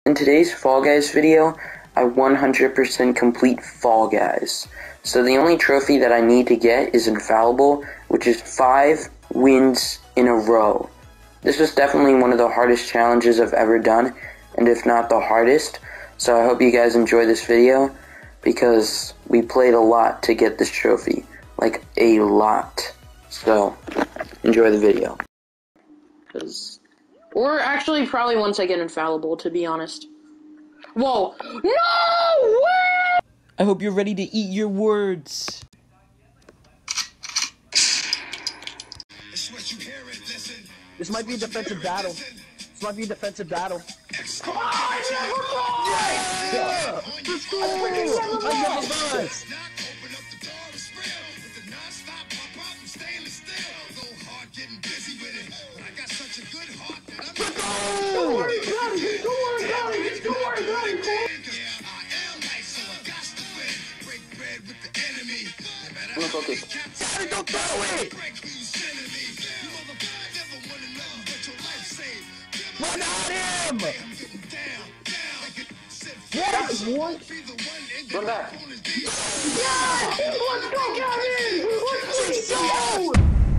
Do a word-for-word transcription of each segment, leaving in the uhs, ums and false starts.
In today's Fall Guys video, I one hundred percent complete Fall Guys. So the only trophy that I need to get is Infallible, which is five wins in a row. This was definitely one of the hardest challenges I've ever done, and if not the hardest. So I hope you guys enjoy this video, because we played a lot to get this trophy. Like, a lot. So, enjoy the video. Or actually, probably once I get Infallible, to be honest. Whoa. No way! I hope you're ready to eat your words. This might be a defensive battle. This might be a defensive battle. Oh, I never lost! Yeah. Let's go! I never lost! Don't worry about it! Don't worry about it! Don't worry about it! I'm gonna focus. Don't throw it! Run at him! Yes! What? Run back. Yeah! Let's go, Gavin! Let's go!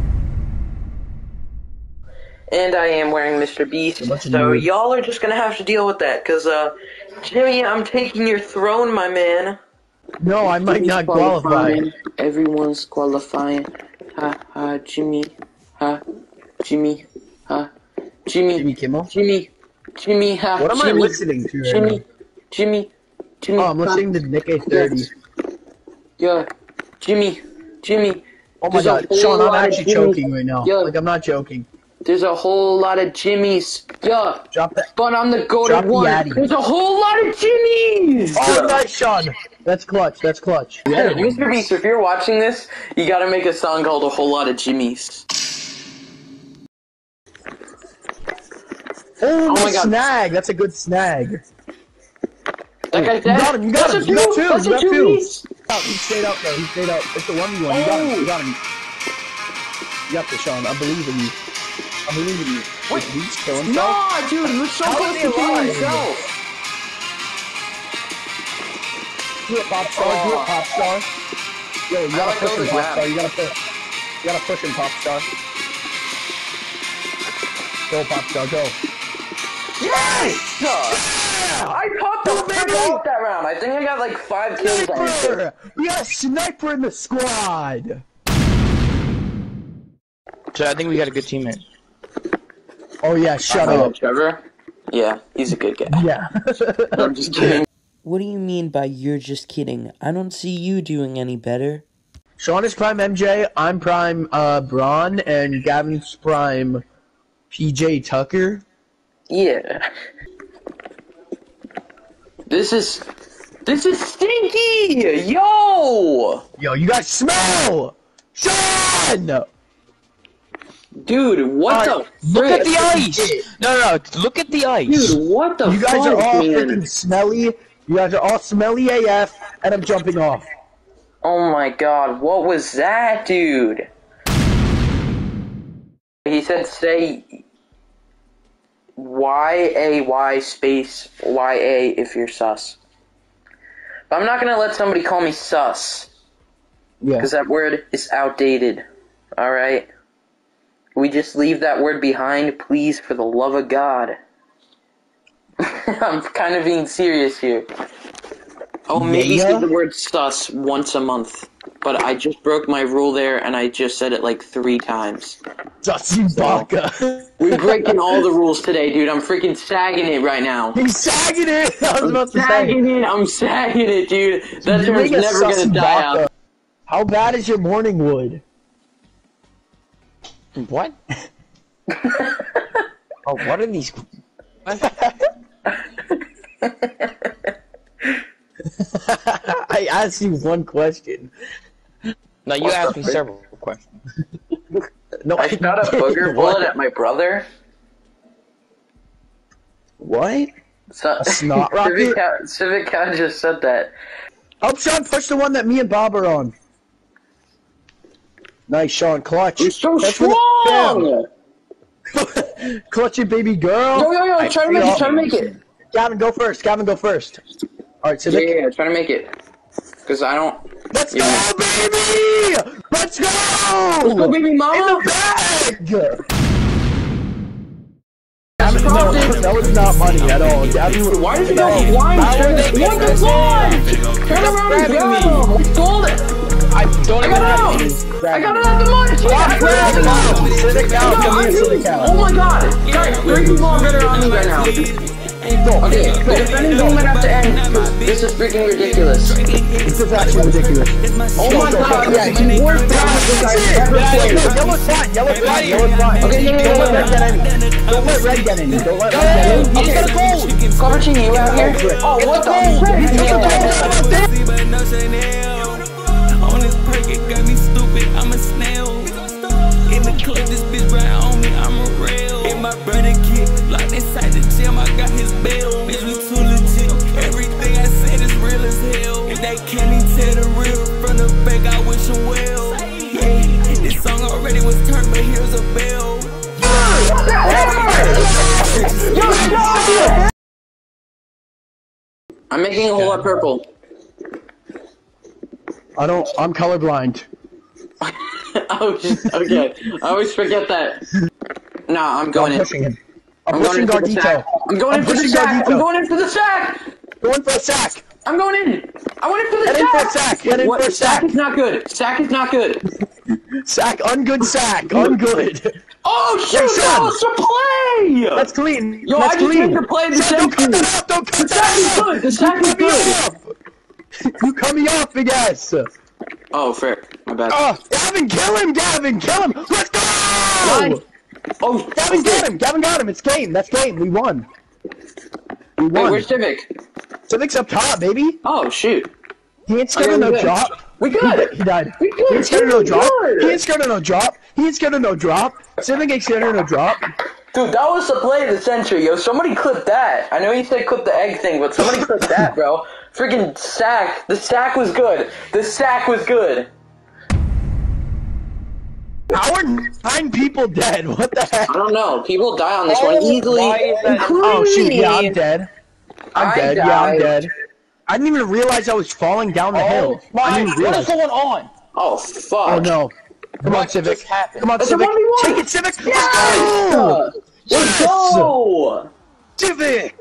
And I am wearing Mister Beast, so y'all are just gonna have to deal with that, cause, uh, Jimmy, I'm taking your throne, my man. No, I might not qualify. Everyone's qualifying. Ha ha, Jimmy. Ha, Jimmy. Ha, Jimmy. Jimmy Kimmel? Jimmy. Jimmy. Ha. What am Jimmy. I listening to right Jimmy. now? Jimmy. Jimmy. Oh, I'm listening to Nick A thirty. Yeah. Jimmy. Jimmy. Oh my There's god, a whole Sean, I'm lot of actually Jimmys. choking right now. Yeah. Like, I'm not joking. There's a whole lot of Jimmys. Yeah. Drop that. But I'm the Drop goated the one. Addy. There's a whole lot of Jimmys. Oh, nice, Sean. That's clutch. That's clutch. Yeah, Mister Beast, if you're watching this, you gotta make a song called A Whole Lot of Jimmys. Oh, Oh my God. snag. That's a good snag. That guy's dead. You got him. You got That's him. a You got two. two. That's You a got two two. piece. Oh, he stayed up, though. He stayed up. It's a one v one. You got him. You got him. You got this, Sean. I believe in you. I believe in you. Wait, did he just kill himself? No, dude, he was so How close is to he killing alive? himself. Do it, pop star. Do it, pop star. Yo, you I gotta like push those him, pop grabs. star. You gotta push. You gotta push him, pop star. Go, pop star. Go. Yes! I caught the frick off that round. I think I got like five kills on it. Sniper! We got a sniper in the squad! So I think we got a good teammate. Oh yeah, shut Oh, up. Trevor? Yeah, he's a good guy. Yeah. I'm just kidding. What do you mean by you're just kidding? I don't see you doing any better. Sean is prime M J, I'm prime uh, Braun, and Gavin's prime P J Tucker. Yeah. This is... This is stinky! Yo! Yo, you guys smell! Sean! Dude, what Alright, the Look frick? at the ice! No, no, no, look at the ice! Dude, what the You guys fuck, are all man? freaking smelly. You guys are all smelly A F, and I'm jumping off. Oh my god, what was that, dude? He said say Y A Y space Y A if you're sus. But I'm not gonna let somebody call me sus, Yeah. because that word is outdated. Alright? We just leave that word behind, please, for the love of God. I'm kind of being serious here. Oh, maybe Yeah? say the word sus once a month. But I just broke my rule there, and I just said it like three times. Dusty Baka. We're breaking all the rules today, dude. I'm freaking sagging it right now. He's sagging it! I was I'm about to say. sagging it. I'm sagging it, dude. That You're term's being a never gonna sussy die baka. out. How bad is your morning wood? What? Oh, what are these? I asked you one question. No, you What asked the me frick? several questions. No, I shot a didn't. booger What? bullet at my brother. What? So, A snot rocket? Civic Cat, Civic Cat just said that. Help Sean push the one that me and Bob are on. Nice, Sean. Clutch. You're so Clutch for strong! the- Clutch it, baby girl. Yo, yo, yo, I try to make feel- it, try to make it. Gavin, go first. Gavin, go first. All right, Civic. Yeah, yeah, yeah, try to make it. Because I don't... Let's yeah. go, baby! Let's go! Let's go, baby mama! In the bag! Gavin, no, that was not money at all. Gavin would... Why is it not flying? What the fuck? Turn around and grab him! We stole it! I don't I even got have out! I got out the money! Stop grabbing him! Civic out, come here, Civic out. Oh my god! Guys, three people are better on me right now. Okay, the defending zone might have to end. This is freaking ridiculous. This is actually ridiculous. Oh my god, yeah, the worst promises I've ever played. Yellow's fine, yellow's fine, yellow's fine. Okay, yeah, yeah, Don't let yeah, red get any. Don't let red get any. Don't let red get any. okay, okay. Cover to you out here. Oh, what the frick? On this perk, it got me stupid, I'm a snail. In the club, this bitch right on me, I'm a rail. And my brother kid locked inside the gym, I got his bail. Bitch, we too legit, everything I said is real as hell. If they can't even tell the real from the fake, I wish them well. Yeah, this song already was turned, but here's a bell. I'm making a whole lot purple. I don't, I'm colorblind. Oh, okay. I always forget that. Nah, I'm going I'm in. pushing him. I'm, I'm pushing going in for the sack. Gardito. I'm going in for the sack. I'm going in for the sack. Going for a sack. I'm going in. I went in for the Get sack. in for a sack. Get in What? for a Sack sack. is not good. Sack is not good. Sack, ungood sack, ungood. Oh shit! Wait, That was the play. That's clean. Yo, That's I just clean. made the play the Sack, same don't cut thing. that off. Don't cut The sack is that off. good. The sack is You cut me good. off. You cut me off, big ass. Oh frick! My bad. Oh, Gavin, kill him, Gavin, kill him. Let's go. Mine. Oh, Gavin got him. Gavin got him. It's game. That's game. We won. We Wait, won. where's Civic? Civic's up top, baby. Oh shoot! He ain't scared Okay, of no we good. drop. We good. He died. We good. He ain't scared of no We drop. good. He ain't scared of no drop. He ain't scared of no drop. Civic ain't scared of no drop. Dude, that was the play of the century, yo. Somebody clip that. I know you said clip the egg thing, but somebody clip that, bro. Freaking sack. The sack was good. The sack was good. How are nine people dead? What the heck? I don't know. People die on this one easily. Oh shoot, yeah, I'm dead. I'm I dead, yeah, I'm died. dead. I didn't even realize I was falling down the hill. I didn't even What realize. is going on? Oh, fuck. Oh no. Come on, What Civic. just happened? Come on, It's a Civic. one v one. Take it, Civic. Yes! Let's go! Let's Yes! go! Civic!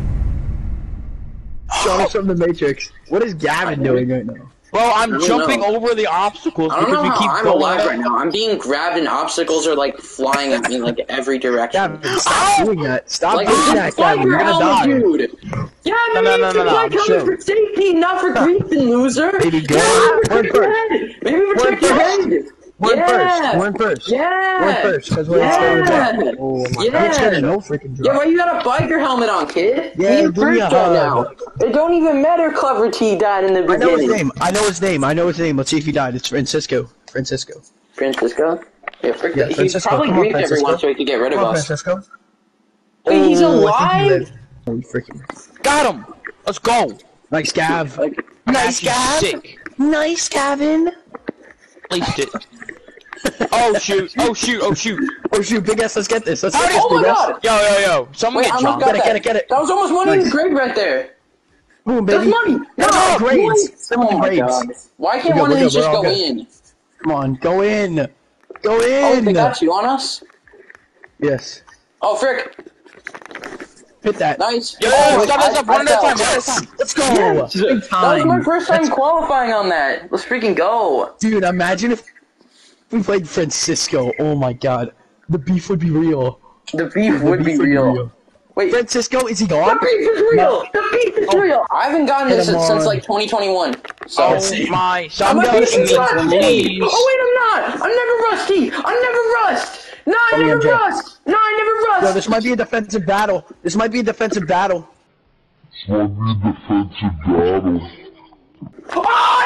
Show us from the Matrix. What is Gavin doing right now? Bro, I'm don't jumping know. over the obstacles I don't because know we how keep I'm going alive up. right now. I'm being grabbed and obstacles are like flying at me in like every direction. Gavin, stop doing that. Stop Like, doing just that, plug Gavin. your You're gonna helmet, die. dude. Yeah, No, man, no, you no, should no, no, plug I'm helmet sure. for safety, not for griefing, loser. Baby girl. Yeah, We're protect your first. head. Maybe We're protect your first. head. We're in yeah. first. We're in first. Yeah. We're in first because we're Yeah. in first. Oh my Yeah. god. It's gonna no freaking Yeah, drop. why you got a biker helmet on, kid? Yeah, You're give me a first right now. hug. It don't even matter Clever T died in the I know his beginning. name. I know his name. I know his name. Let's see if he died. It's Francisco. Francisco. Francisco? Yeah, frick Yeah, that. He's Francisco. probably Come on, griefed everyone Francisco. so he could get rid of Come on, us. Francisco. Wait, he's Oh, I think he alive? lived. Holy freaking. Got him! Let's go! Nice, Gav. Like, Nice, That's Gav. sick. Nice, Gavin. Placed it. Oh shoot! Oh shoot! Oh shoot! Oh shoot, big ass. Let's get this. Let's Oh get this, my big ass. god! Yo yo yo! Someone Wait, I get almost jumped. got Get it, that. get it, get it. That was almost money in the Nice. grave right there. Boom, That's baby. money. No, No, grades. what? Seven Oh my grades. god. Why can't We're one good, of we're these good, just we're all go good. in? Come on, go in. Go Oh, in. they got you on us? Yes. Oh, frick. Hit that. Nice. Yo, Oh, stop, I- stop, I one at a fell. time, one at a Yes. time. Let's go. Yes. Big That was time. my first time Let's- qualifying on that. Let's freaking go. Dude, imagine if we played Francisco. Oh my god. The beef would be real. The beef The would beef be real. Wait, Francisco, is he the gone? beef is real. No. The beef is Oh. real. I haven't gotten Hit this him since on. like twenty twenty-one. So. Oh same. my! I'm Some a guys piece of need rusty! please. Oh wait, I'm not! I'm never rusty! I'm never rust! No, I Come here, never M J. rust! No, I never rust! Yo, this might be a defensive battle. This might be a defensive battle. Might be defensive battle. Oh,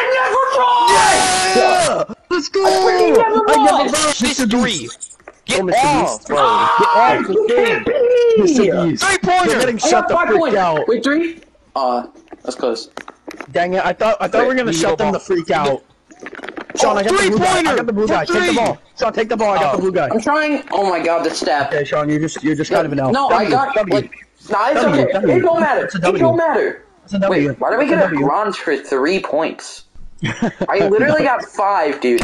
I never rust! Yeah! Let's go! freaking never I never lost. lost. Mister Three! Get Oh, Mister off, Beast. bro! Get off the You thing! can't be! Mister Beast. Three You're pointer! getting I shut got the five freak points. out. Wait, three? Uh, that's close. Dang it, I thought I thought we were gonna Wait, shut you them go the freak out. Sean, I got the blue guy. I got the blue guy. Take the Three-pointer. ball. Sean, take the ball. I got Oh. the blue guy. I'm trying. Oh my god, the step. Okay, Sean, you're just you're just kind of an elf. No, W, I got W. like Nah, it's W, okay. W. It don't matter. It's a It W. don't matter. It's a W. Wait, why did we It's a get a W. bronze for three points? I literally got five, dude.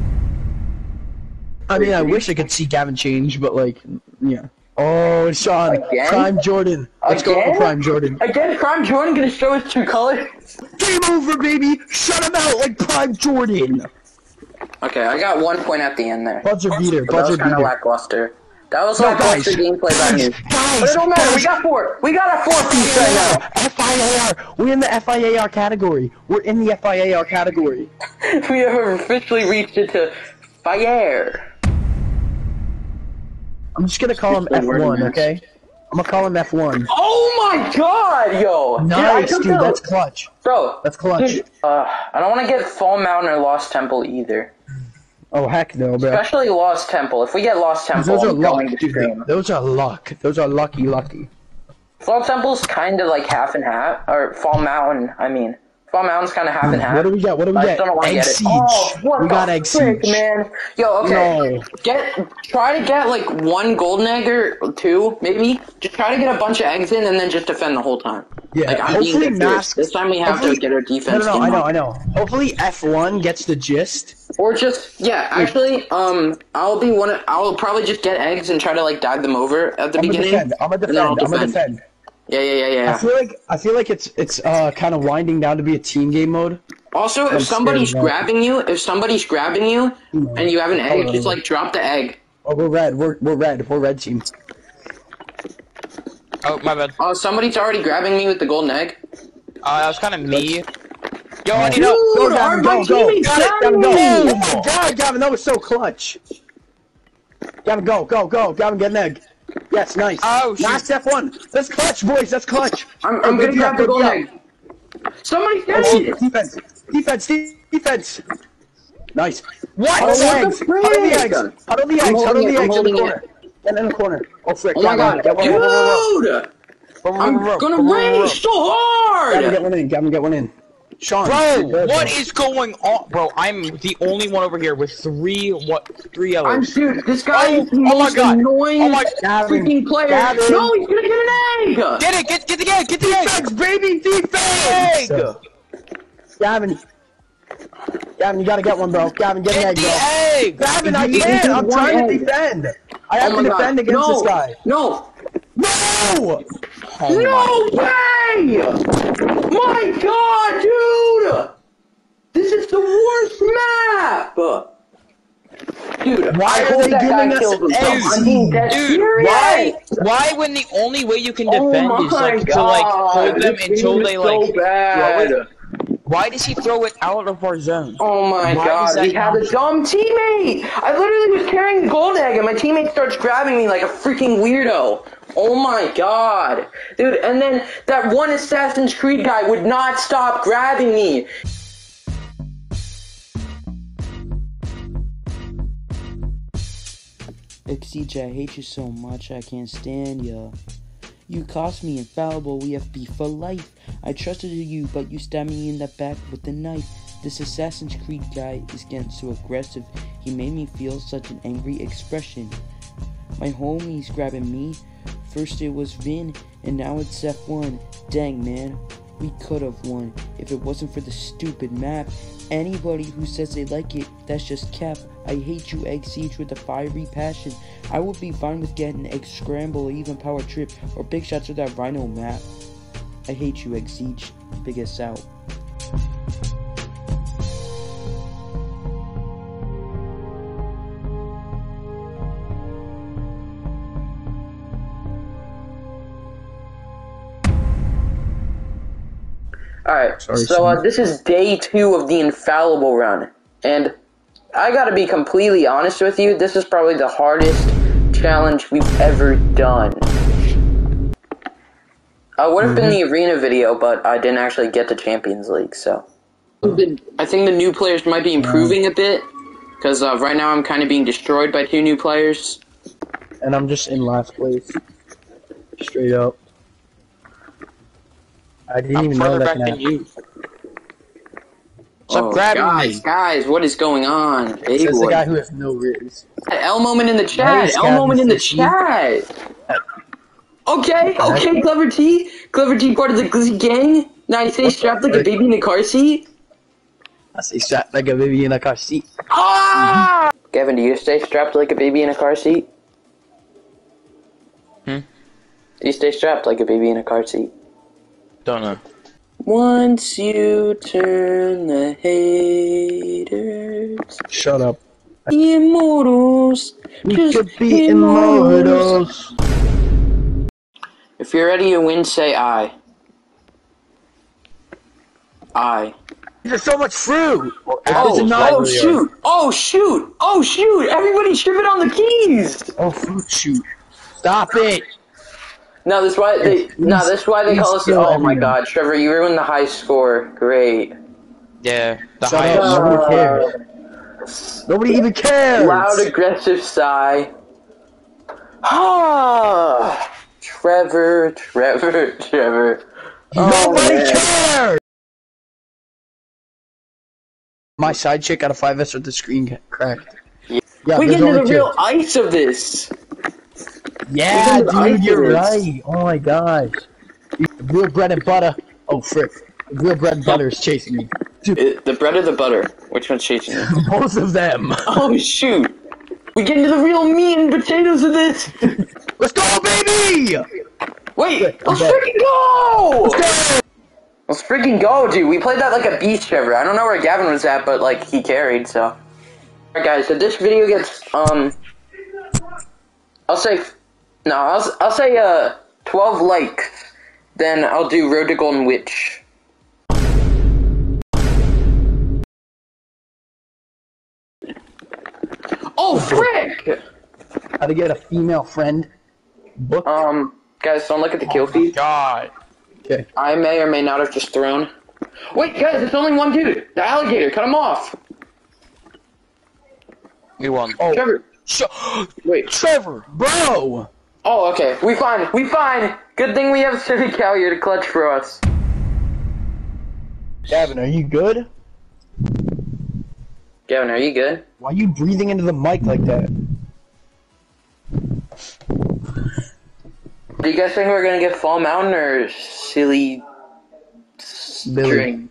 I mean, I wish I could see Gavin change, but like, yeah. Oh, Sean, Again? Prime Jordan. Let's go, Again? Prime Jordan. Again, Prime Jordan gonna show his true colors? Game over, baby. Shut him out like Prime Jordan. Okay, I got one point at the end there. Buzzer beater. But that was Buzzer kind of beater. lackluster. That was No, lackluster guys. gameplay by me. Guys, But it don't matter. guys. We got four. We got a four piece right now. F I A R. We're in the F I A R category. We're in the F I A R category. We have officially reached it to fire. I'm just gonna call him F one, okay? I'm gonna call him F one. Oh my god, yo! Nice, dude, I dude. took the- That's clutch. Bro, That's clutch. dude, uh, I don't want to get Fall Mountain or Lost Temple either. Oh heck no, bro. Especially Lost Temple. If we get Lost Temple, Those are I'm luck, going to dude. scream. Those are luck. Those are lucky, lucky. Fall Temple's kind of like half and half, or Fall Mountain. I mean, Fall Mountain's kind of half and half. What do we get? What do we I get? just don't want to Egg get it. siege. Oh, what we the got egg frick, siege. man? Yo, okay. No. Get try to get like one golden egg or two, maybe. Just try to get a bunch of eggs in and then just defend the whole time. Yeah, Like, I'm being hopefully dead serious. Mask. This time we have hopefully- to get our No, defense. no, no, game I know, on. I know. Hopefully F one gets the gist. Or just yeah, actually, um, I'll be one. Of, I'll probably just get eggs and try to like dive them over at the I'm gonna beginning. defend. I'm gonna and then defend. I'll I'm gonna defend. Yeah, yeah, yeah, I yeah. feel like I feel like it's it's uh kind of winding down to be a team game mode. Also, I'm if somebody's scared of that. grabbing you, if somebody's grabbing you, and you have an egg, Hold just on. like drop the egg. Oh, we're red. We're we're red. We're red team. Oh, my bad. Oh, somebody's already grabbing me with the golden egg. Uh, that was kind of me. Yo, I need help. Go, Dude, Gavin, my go, go. teammates Got it, got Gavin, go. me. Oh my God, Gavin, that was so clutch. Gavin, go, go, go. Gavin, get an egg. Yes, nice. Oh, shoot. Last F one. That's clutch, boys. That's clutch. I'm, Hey, I'm good gonna grab the job, golden good egg. Somebody's job. getting it. Defense, defense, defense. Nice. What? Huddle the What the eggs. Huddle the frick? eggs. Huddle the I'm eggs. Huddle holding the it, I'm eggs in the holding corner. Get in the corner. Oh, frick. Oh my Gavin, god, get one in. dude! I'm gonna rage so Gavin, get hard. one in. Gavin, get one in. Sean. Bro, you're good, what bro. is going on? Bro, I'm the only one over here with three, what, three yellows. I'm dude. This guy Oh, is the oh my most God. annoying Oh my- Gavin, freaking player. Gavin. No, he's gonna get an egg. Get it, get, get the egg, get the egg! Defense, baby, defense! Gavin. Gavin, you gotta get one, bro. Gavin, get an Get egg, the bro. egg! Gavin, I He- can't. he I'm won trying egg. to defend. I have Oh to my defend god. against No. this guy. No. No! Oh No way! My god, dude! This is the worst map! Dude, Why I are hope they that guy giving us kills himself. eggs? I'm being dead Dude, serious. why? Why when the only way you can Oh defend is my like to like God, hold them this until game they is like so bad. throw it? Why does he throw it out of our zone? Oh my Why god, does that we had a happen? dumb teammate! I literally was carrying the gold egg and my teammate starts grabbing me like a freaking weirdo. Oh my god. Dude, and then that one Assassin's Creed guy would not stop grabbing me. Exige, I hate you so much, I can't stand ya. You cost me infallible, we have beef for life. I trusted you, but you stabbed me in the back with a knife. This Assassin's Creed guy is getting so aggressive, he made me feel such an angry expression. My homie's grabbing me, first it was Vin, and now it's F one. Dang man, we could've won if it wasn't for the stupid map. Anybody who says they like it, that's just cap. I hate you, Egg Siege, with a fiery passion. I would be fine with getting Egg Scramble or even Power Trip or Big Shots with that Rhino map. I hate you, Egg Siege. Biggest out. Alright, Sorry, so uh, Sam. this is day two of the Infallible run, and I gotta be completely honest with you, this is probably the hardest challenge we've ever done. I would have been the arena video, but I didn't actually get to Champions League, so. I think the new players might be improving a bit, because uh, right now I'm kind of being destroyed by two new players. And I'm just in last place. Straight up. I didn't I'm even know further that back can than happen. you. Stop Oh, grabbing guys, me. guys, what is going on? Hey, Says the boy. guy who has no ribs. L moment in the chat. Nice, L Gavin, moment in the sixty. chat. Okay, okay, Clever T. Clever T, part of the Glizzy gang. Now you stay strapped like a baby in a car seat. I stay strapped like a baby in a car seat. Ah! Gavin, do you stay strapped like a baby in a car seat? Hmm? Do you stay strapped like a baby in a car seat? Don't know. Once you turn the haters, Shut up. the immortals, We just could be immortals. immortals. If you're ready to win, say I. I. There's so much fruit. Oh, It's not oh really shoot! Oh shoot! Oh shoot! Everybody's tripping on the keys! Oh, fruit shoot. Stop it. No, that's why they. Yes, No, please- that's why they please call us. kill Oh my everyone. God, Trevor, you ruined the high score. Great. Yeah, the Shut highest. up. Nobody cares. Nobody even cares. Loud, aggressive sigh. Ah, Trevor, Trevor, Trevor. Nobody man. cares. My side chick got a five S with the screen cracked. Yeah. Yeah, We there's get into the only two. real ice of this. Yeah, We get into the ice dude, of you're this. right. Oh my gosh. Real bread and butter. Oh, frick. Real bread and butter is chasing me. Dude, It, the bread or the butter? Which one's chasing you? both of them. Oh shoot! We get into the real meat and potatoes of this. Let's go, baby! Wait, let's Okay. freaking go! Let's go! Let's freaking go, dude. We played that like a beast, Trevor. I don't know where Gavin was at, but like he carried, so. Alright guys, if this video gets, um, I'll say, no, I'll, I'll say, uh, twelve likes, then I'll do Road to Golden Witch. Oh, frick! How to get a female friend. Book. Um, guys, don't look at the kill feed. God. Okay. I may or may not have just thrown. Wait, guys, it's only one dude. The alligator, cut him off. We won. Oh, Trevor. Sh- Wait. Trevor! bro! Oh, okay. We fine. We fine. Good thing we have Civic Cow here to clutch for us. Gavin, are you good? Gavin, are you good? Why are you breathing into the mic like that? Do you guys think we're gonna get Fall Mountain or Silly Billy. String?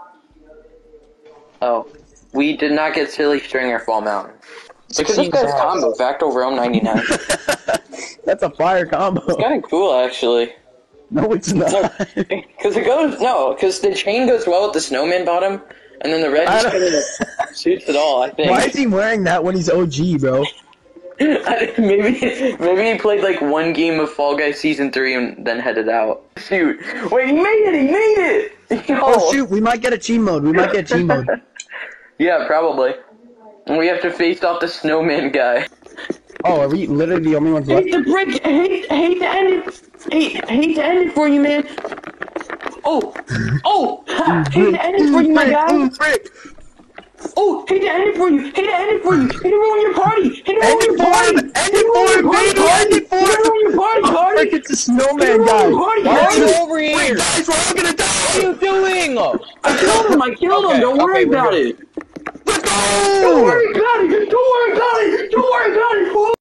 Oh, we did not get Silly String or Fall Mountain. Look at this guy's combo, Vactal Realm ninety-nine. That's a fire combo. It's kinda cool, actually. No, it's not. Because it goes, no, because the chain goes well with the snowman bottom, and then the red I just kind of suits it all, I think. Why is he wearing that when he's O G, bro? I- maybe maybe he played like one game of Fall Guys Season three and then headed out. Shoot. Wait, he made it! He made it! Yo. Oh shoot, we might get a team mode. We might get team mode. Yeah, probably. And we have to face off the snowman guy. Oh, are we literally the only ones left? Hate the brick! Hate, hate to end it! Hate, hate to end it for you, man! Oh! Oh! Ha, hate to end it for you, my guy! Oh! Hate to end it for you! Hate to end it for you! Hate to ruin your party! Hate to ruin End your it for party! him! End Hate to it ruin for your him, party, baby! party! End it for Hate to him! ruin your party, Oh, party! frick, it's the snowman Get guy! over here, Why party. are you over here! Wait, guys, we're all gonna die! What are you doing? I killed him! I killed him! Okay, Don't worry okay, we're about good. it! Let's Don't go! worry about it! Don't worry about it! Don't worry about it! fool.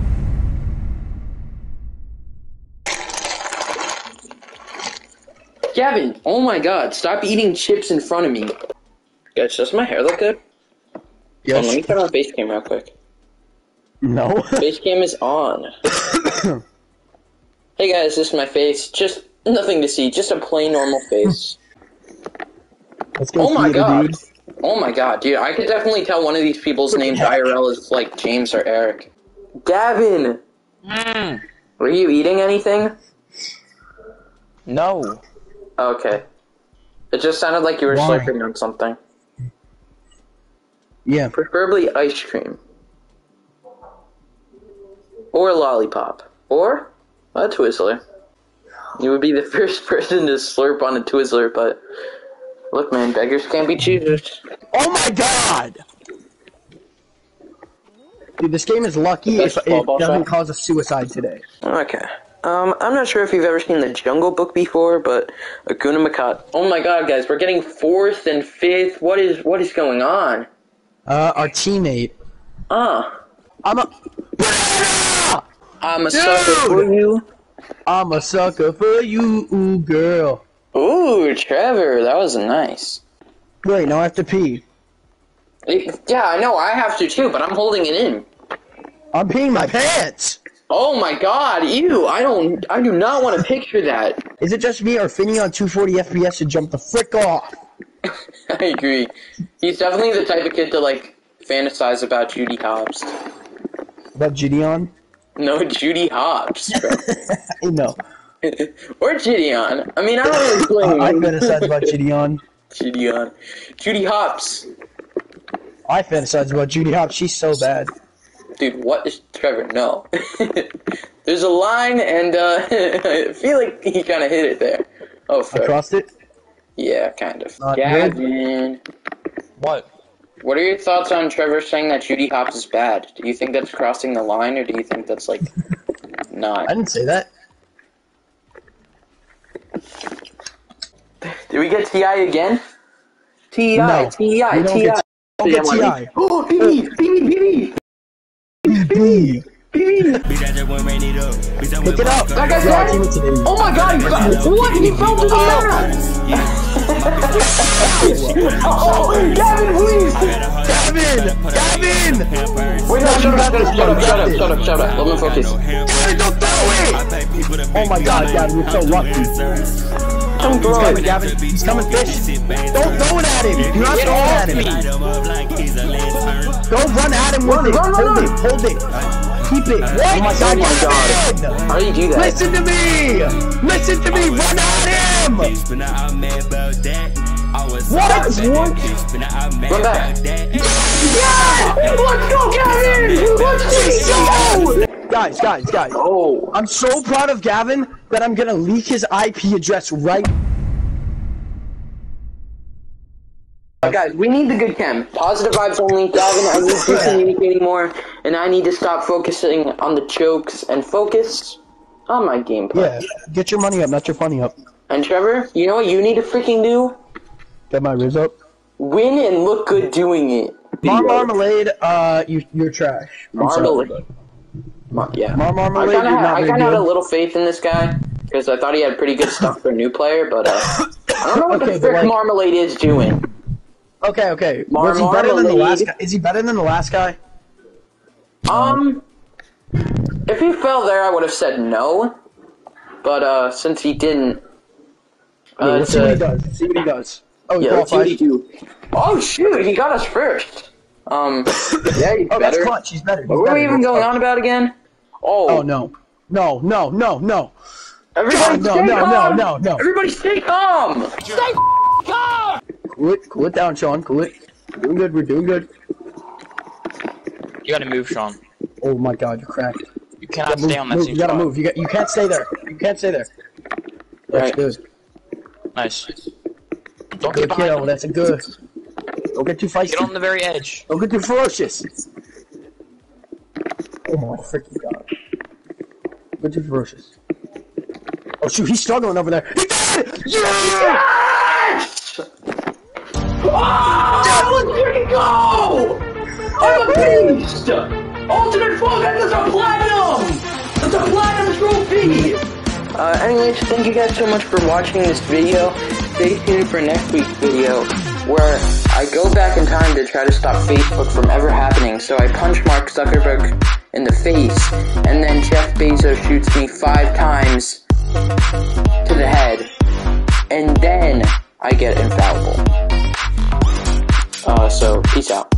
Gavin, oh my god, stop eating chips in front of me. Guys, does my hair look good? Yes. Oh, let me turn on face cam real quick. No. Face cam is on. Hey guys, this is my face. Just nothing to see, just a plain normal face. Let's go. Oh my theater, god. dude. Oh my god, dude, I could definitely tell one of these people's names I R L is like James or Eric. Gavin! Mm. Were you eating anything? No. Okay. It just sounded like you were Why? slurping on something. Yeah. Preferably ice cream. Or a lollipop. Or a Twizzler. You would be the first person to slurp on a Twizzler, but... Look, man, beggars can't be choosers. Oh my god! Dude, this game is lucky if Best it ball doesn't shot. cause a suicide today. Okay. Um, I'm not sure if you've ever seen the Jungle Book before, but Hakuna Matata. Oh my god, guys, we're getting fourth and fifth. What is what is going on? Uh, our teammate. Uh, I'm a. I'm a sucker for you. I'm a sucker for you, ooh, girl. Ooh, Trevor, that was nice. Wait, now I have to pee. It, yeah, I know, I have to too, but I'm holding it in. I'm peeing my pants! Oh my god, ew, I don't, I do not want to picture that. Is it just me or Finny on two forty F P S should jump the frick off? I agree. He's definitely the type of kid to, like, fantasize about Judy Hopps. About Gideon? No, Judy Hopps, bro. No. Or Gideon. I mean, I don't really blame I him. fantasize about Gideon. Gideon. Judy Hopps. I fantasize about Judy Hopps. She's so bad. Dude, what is Trevor? No. There's a line, and uh, I feel like he kind of hit it there. Oh, fair. I crossed it? Yeah, kind of. Not Gavin. What? What are your thoughts on Trevor saying that Judy Hopps is bad? Do you think that's crossing the line, or do you think that's, like, not? I didn't say that. Did we get T I again? T I, No, T I, we don't T I. get- Don't get T I. Oh, B B, B B, B B. Pick it up. That guy's Yeah, dead? team it today. Oh my god, he fell! What? He fell to the ground! Oh, Gavin, please! Gavin! Gavin! Wait, no, shut up, shut up, shut up, shut up, shut up, shut up. Let me focus. Gavin, don't throw it! Oh my god, Gavin, you're so lucky. Come He's throw coming, it. Gavin. He's coming fish. Don't throw it at him. You're not Get throwing off at him. me. Don't run at him with it. Run, run, Hold run. it. Hold it. Keep it. What? Oh my god, my god. Gavin! How do you do that? Listen to me! Listen to me! Run at him! What? Run back. Yeah! Let's go, Gavin! Let's go! Guys, guys, guys. Oh. I'm so proud of Gavin that I'm gonna leak his I P address right. Uh, guys, we need the good chem. Positive vibes only. Gavin, I need to communicate more, and I need to stop focusing on the chokes and focus on my gameplay. Yeah, get your money up, not your funny up. And Trevor, you know what you need to freaking do? Get my riz up. Win and look good doing it. Mar Marmalade, uh, you, you're trash. I'm Marmalade. sorry. Mar- yeah. Mar I Marmalade, kind of you're not I very kind of had a good. little faith in this guy because I thought he had pretty good stuff for a new player, but uh, I don't know what Okay, the but frick like- Marmalade is doing. Okay, okay. Mar Was he better than the Marmalade. last guy? Is he better than the last guy? Um, if he fell there, I would have said no. But uh, since he didn't, Yeah, uh, let's see what he it's, uh, does. See what he does. Oh, he yeah, let's see what he qualified. do. Oh shoot, he got us first. Um, yeah, he's Oh, that's better. clutch. He's better. He's What were better. we even going on about again? Oh, Oh no, no, no, no, no. everybody no, stay no, calm. no, no, no. Everybody stay calm. Stay calm. Cool it, cool it down, Sean. Cool it. We're doing good. We're doing good. You gotta move, Sean. Oh my God, you're cracked. You cannot Move, stay on that move, same you gotta spot. move. You got. You can't stay there. You can't stay there. That's Right. good. Nice. Don't Good get behind kill. him. That's a good. Don't get too feisty. Get on the very edge. Don't get too ferocious. Oh my freaking God. Don't get too ferocious. Oh shoot, he's struggling over there. He did it! Yeah! Yes! Oh, let's freaking go! I'm a beast! Ultimate Fall Guys is a platinum! It's a platinum trophy! Uh, anyways, thank you guys so much for watching this video. Stay tuned for next week's video, where I go back in time to try to stop Facebook from ever happening. So I punch Mark Zuckerberg in the face, and then Jeff Bezos shoots me five times to the head, and then I get infallible. Uh, so, peace out.